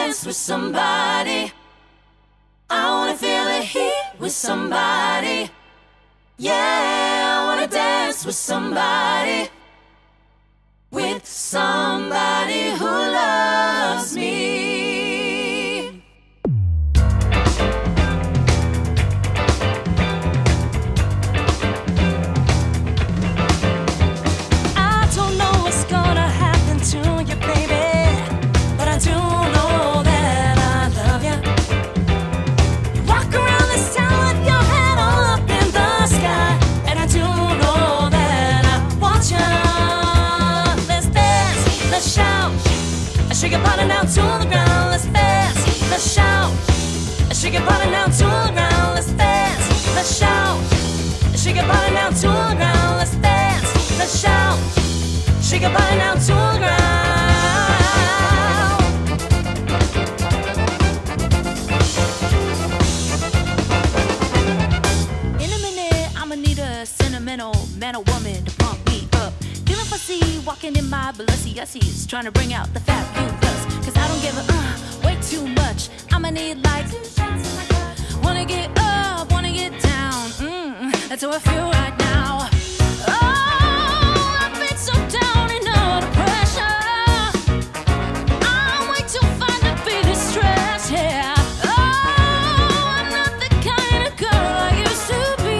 dance with somebody. I wanna feel the heat with somebody. Yeah, I wanna dance with somebody. With somebody who loves me. Shake your body down to the ground, let's dance, let's shout. Shake your body down to the ground, let's dance, let's shout. Shake your body down to the ground, let's dance, let's shout. Shake your body down to the ground. In a minute, I'ma need a sentimental man or woman to pump me up. Feeling fussy, walking in my Balenciagas, trying to bring out the fabulous. Cause I don't give a way too much. I'ma need like 2 shots in my cup. Wanna get up, wanna get down. That's how I feel right now. Oh, I've been so down and under pressure. I'm way too fine to be distressed, yeah. Oh, I'm not the kind of girl I used to be.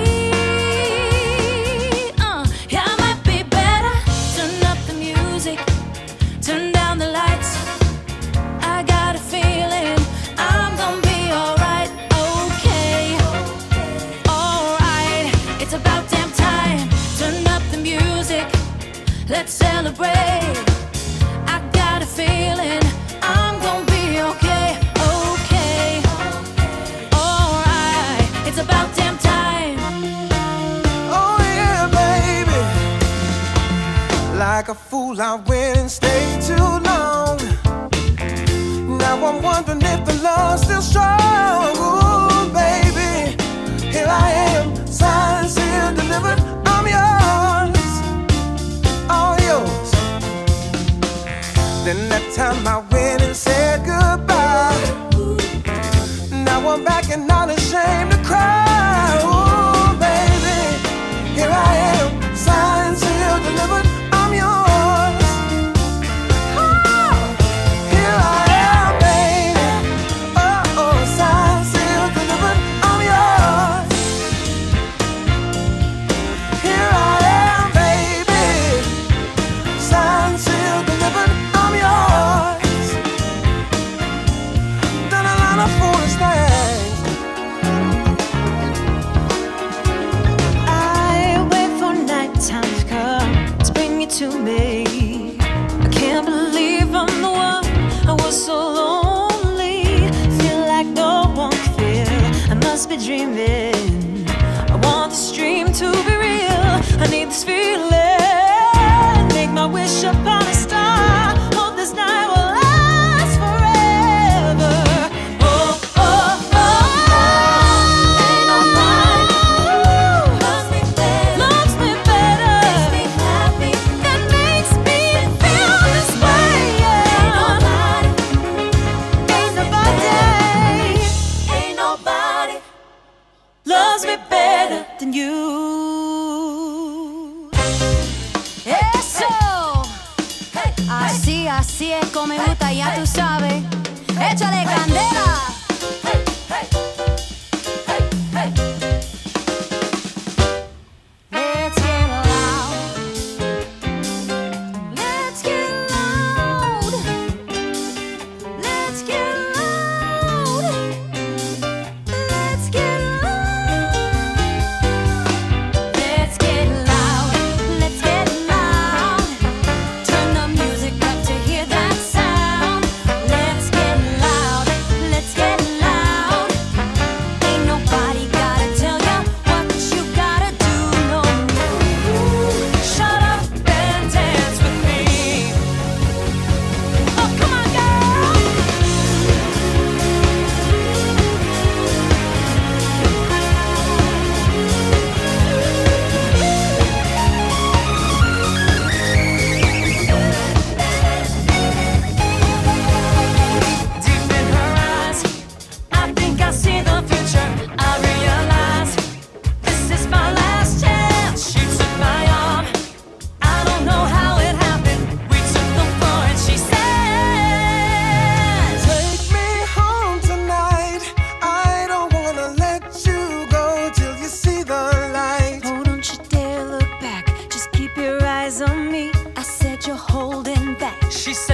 Yeah, I might be better. Turn up the music, turn down the lights. I got a feeling I'm gonna be alright, okay. Alright, it's about damn time. Turn up the music, let's celebrate. I got a feeling I'm gonna be okay, okay. Alright, it's about damn time. Oh yeah, baby. Like a fool I went and stayed too long. Now I'm wondering if the love's still strong. Ooh, baby, here I am, signed, sealed, delivered. I'm yours, all yours. Then that time I went and said goodbye. Now I'm back and not ashamed to cry. Ooh, baby, here I am, signed, sealed, delivered. I'm yours. To me, I can't believe I'm the one. I was so lonely, feel like no one can feel. I must be dreaming. I want this dream to be real. I need this feeling. Make my wish upon a star. Hope this night will last forever. Oh, oh, oh, oh. Ain't nobody loves me better. Loves me better. Makes me happy. Loves me better than you. Eso. Así es como me gusta, ya tú sabes. Échale candela. Let's get loud. Let's get loud. Let's get loud. Let's get Let's get She